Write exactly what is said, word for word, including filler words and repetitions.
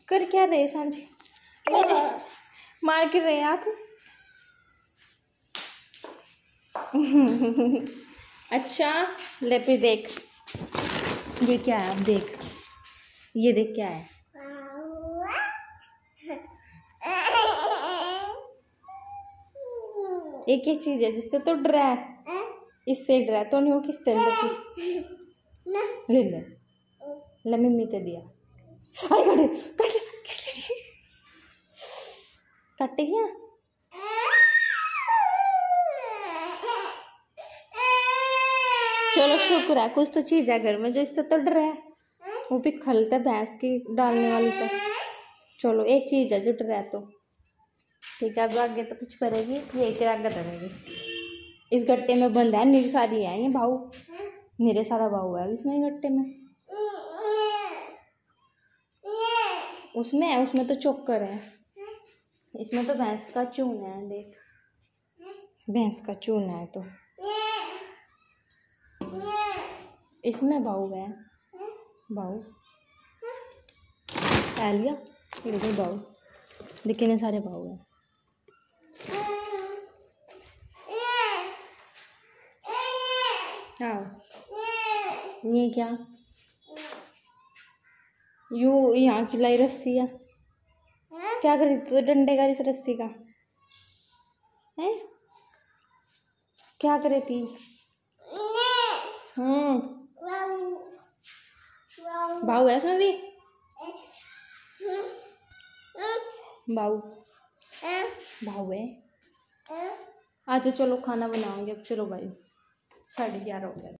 कर क्या रहे सांझी? मार क्यों रहे आप? अच्छा ले पे देख, ये क्या है? अब देख, ये देख क्या है? एक ही चीज है जिससे तो डरा है, इससे डरा तो नहीं हो किस तरह की? ले ले ले मम्मी ते दिया। कट कट कट गया। चलो शुक्र है कुछ तो चीज है घर में जिससे तो डर है। वो भी खलता भैंस की डालने वाली तो। चलो एक चीज है जो डर है तो ठीक है। अब आगे तो कुछ करेगी, ये तेरा आगे रहेगी। इस गट्टे में बंद है, नीर सारी है ये भाऊ, मेरे सारा भाऊ है इसमें गट्टे में। उसमें है, उसमें तो चोकर है, इसमें तो भैंस का चून है। देख भैंस का चून है तो इसमें भाऊ है, भाऊ आ लिया ये भाऊ, लेकिन ये सारे भाऊ है। हाँ ये क्या यू यहाँ की लाई रस्सी है, क्या करी तो डंडे का इस रस्सी का है, क्या करे थी? हम्म भाऊ है इसमें भी, भाऊ भाऊ है। आज तो चलो खाना बनाओगे अब, चलो भाई साढ़े ग्यारह हो गए।